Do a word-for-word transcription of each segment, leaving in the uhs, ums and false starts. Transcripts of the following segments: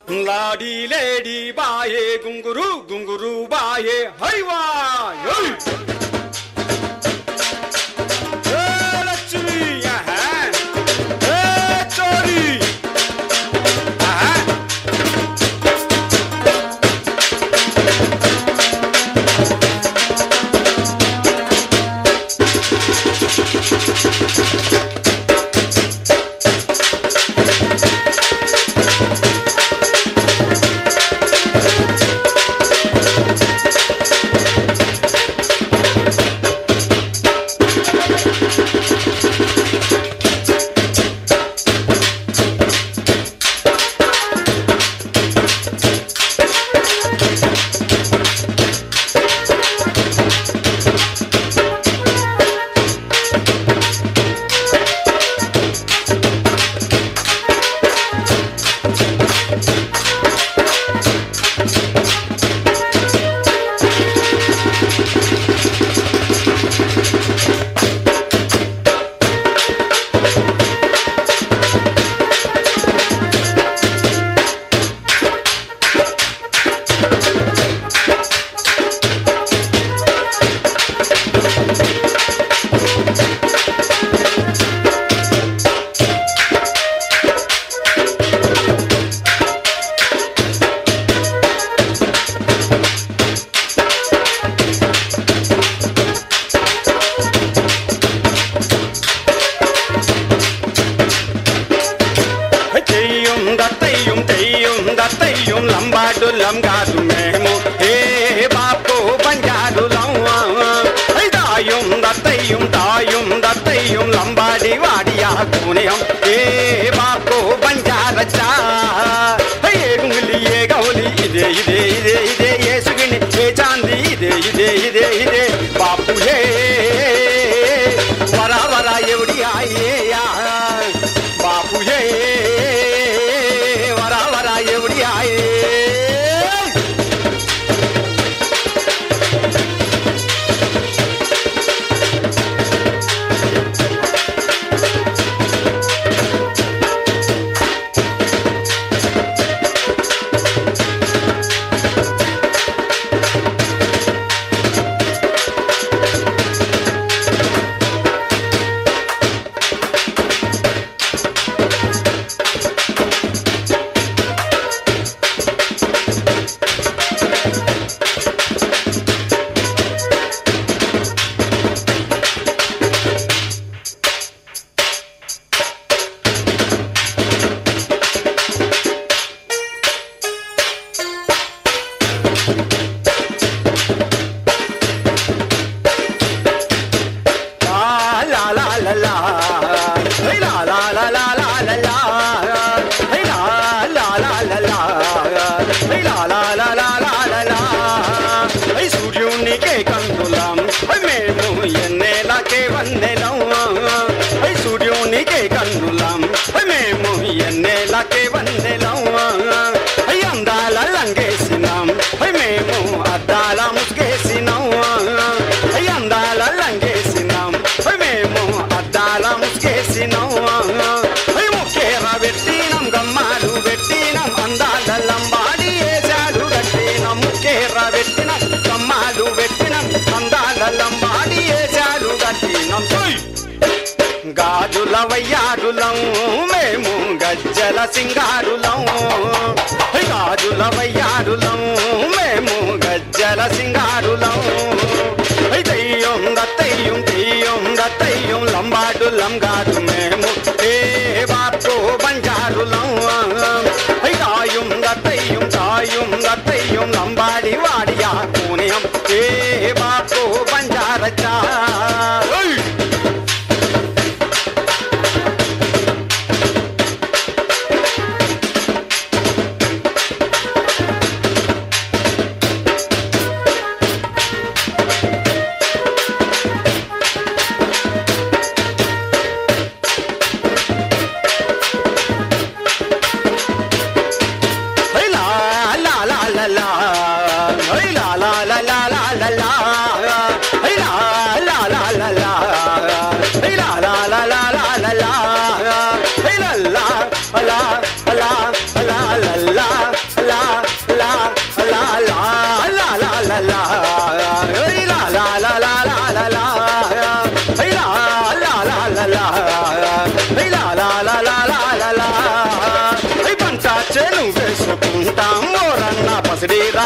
लाडी lady बाये गुंगुरु गुंगुरु बाये हैवा लक्ष्मी चोरी లంబాడులం కాదు మేము ఏ బాపు బంజారులం దాయం దత్తయ్యం తాయం దత్తయ్యం లంబాడి వాడియా కూనేయం ఏ బాపు బంజారచ్చా ఏ గుంగులి ఏ గౌలి ఇదే ఇదే ఇదే ఇదే ఏ సుగిని ఏ చాంది ఇదే ఇదే ఇదే ఇదే బాపు ఏ వరా వరా ఎవడి ఆయే బాపు ఏ వరా వరా ఎవడి ఆయే సూర్యునికే కందులం మేము ఎన్నేలకే వందెలం సూర్యునికే కందులం మేము ఎన్నేలకే వందెలం అందాల లంగేసినాం మేము అద్దాల ముసుగేసినాం అందాల లంగేసినాం మేము అద్దాల ముసుగేసినాం ముఖ్యరా పెట్టినాం గమ్మాలు పెట్టినాం అందాల లంబాడి వేసాలు కట్టినాం ముఖ్యరా పెట్టినాం గమ్మాలు పెట్టినాం అందాల లంబాడి వేసాలు కట్టినాం గాజుల వయ్యారులం మేము గజ్జల సింగారులం గాజుల వయ్యారులం మేము గజ్జల సింగారులం దెయ్యం దత్తయ్యం దెయ్యం దత్తయ్యం లంబాడులం కాదు మేము ఏ బాపు బంజారులం దాయం దత్తయ్యం తాయం దత్తయ్యం లంబాడి వాడియా కూనేయం ఏ బాపు బంజారచ్చా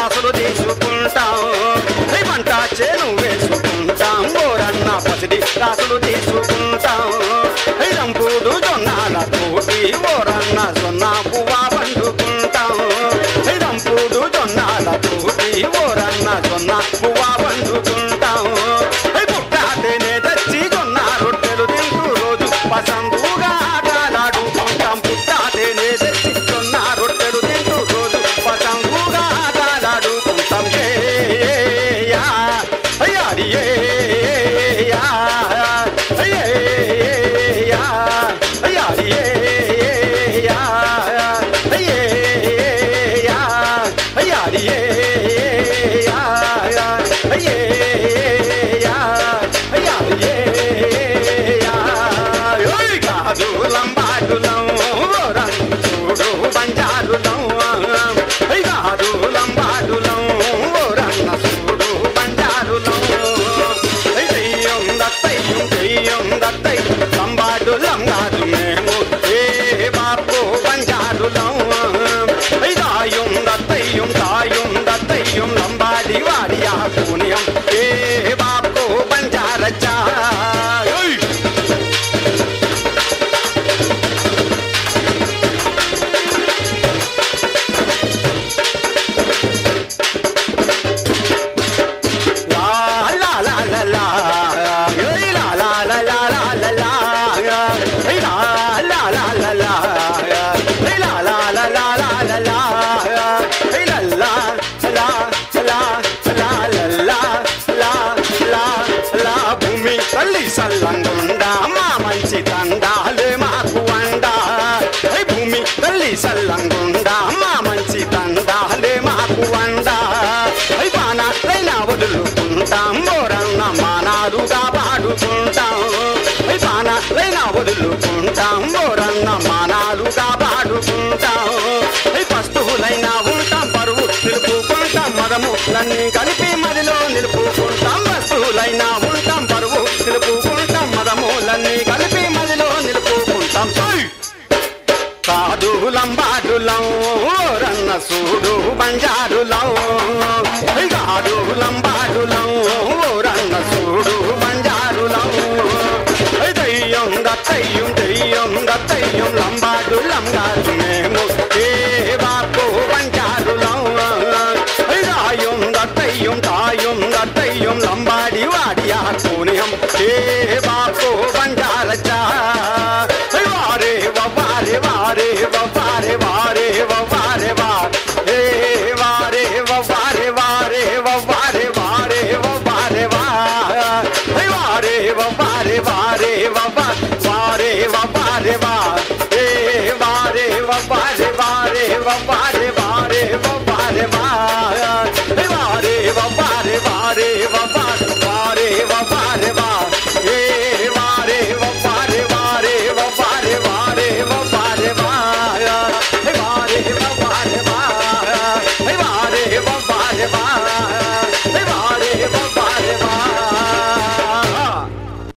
రాసులు తీసుకుంటాం పంట చేను వేసుకుంటాం ఓరన్న పసిడి రాసులు తీసుకుంటాం రంపుడు జొన్నాల తోటి ఓరన్న జొన్న పువ్వా వండుకుంటాం రంపుడు జొన్నాల తోటి ఓరన్న జొన్న పువ్వా వండుకుంటాం పుట్టాతేనే తెచ్చి జొన్న రొట్టెలు తింటూ రోజు పసందుగా ఆటలాడుకుంటాం పుట్టాతేనే తెచ్చి జొన్న రొట్టెలు తింటూ రోజు పసందుగా ఆటలాడుకుంటాం ఏయా అయ్యాడి ఏయా అయ్యేయా అయ్యాడి ఏయా అయ్యేయా అయ్యాడి ఏయా అయ్యేయా అయ్యాడి ఏయా ఓయ్ కాదులం బాడులం చూడు బంజారులం కాదులం బాడులం ఓరన్న చూడు బంజారులం దెయ్యం దత్తయ్యం దెయ్యం దత్తై లంబాడులం కాదు మేము ఏ బాపు బంజారులం దాయం దత్తయ్యం దాయం దత్తయ్యం లంబాడి వాడియా పుణ్యం ఏ బాపు బంజారచ్చా భూమి తల్లి సల్లంగుండా మా మంచి తండాలే మాకు అండా భూమి తల్లి సల్లంగుండా మా మంచి తండాలే మాకు అండా బాణాలైనా వదులుకుంటాం ఓరన్న మానాలుగా పాడుకుంటాం బాణాలైనా వదులుకుంటాం ఓరన్న మానాలుగా పాడుకుంటాం పస్తువులైనా ఉంటాం పరువు నిలుపుకుంటాం మదము నన్ను కలిపి మదిలో నిలుపుకుంటాం వస్తువులైనా ఉంటాం పరువు నిలుపుకుంటాం మదములన్నీ కలిపి మదిలో నిలుపుకుంటాం కాదులం బాడులం ఓరన్న చూడు బంజారులం